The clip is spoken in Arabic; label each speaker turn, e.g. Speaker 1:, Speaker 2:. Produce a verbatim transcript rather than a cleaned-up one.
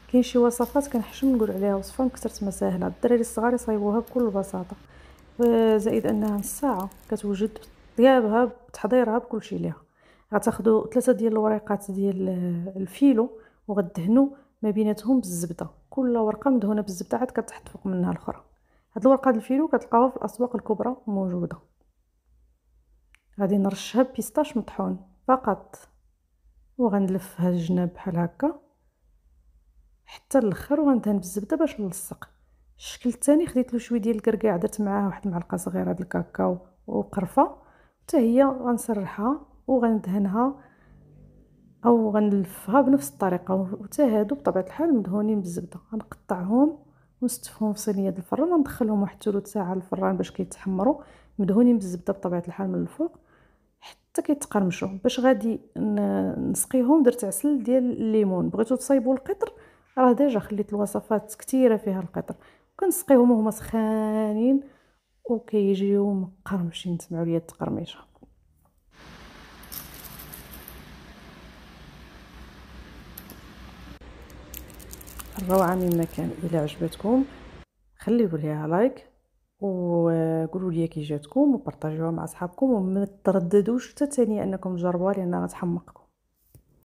Speaker 1: كاين شي وصفات كنحشم نقول عليها وصفه من كثرة ما ساهله، الدراري الصغار يصايبوها بكل بساطه. زائد انها نص ساعه كتوجد طيابها بتحضيرها بكل شيء ليها. غتاخذوا ثلاثه ديال الوريقات ديال الفيلو وغدهنوا ما بيناتهم بالزبده، كل ورقه مدهونه بالزبده عاد كتحط فوق منها الاخرى. هاد الورقه ديال الفيلو كتلقاوها في الاسواق الكبرى موجوده. غادي نرشها بيستاش مطحون فقط، وغنلف هاد الجناب بحال هكا حتى الاخر وغندهن بالزبده باش نلصق. الشكل الثاني خديت له شويه ديال الكركاع، درت معاه واحد المعلقه صغيره د الكاكاو وقرفه حتى هي غنسرحها وغندهنها او غنلفها بنفس الطريقه، وحتى هادو بطبيعه الحال مدهونين بالزبده. غنقطعهم ونستفهم في صينيه الفران وندخلهم واحد ثلث ساعه للفران باش كيتحمروا مدهونين بالزبده بطبيعه الحال من الفوق حتى كيتقرمشوا. باش غادي نسقيهم درت عسل ديال الليمون. بغيتو تصايبوا القطر راه ديجا خليت الوصفات كثيره فيها القطر، وكنسقيهم وهما سخانين وكيجيو مقرمشين. تسمعوا ليا التقرميشه. الروعه مما كان. الى عجبتكم خليوا ليها لايك وقولوا لي كي جاتكم وبارطاجيوها مع اصحابكم، وما ترددوش حتى ثانيه انكم تجربوها لانها غتحمقكم.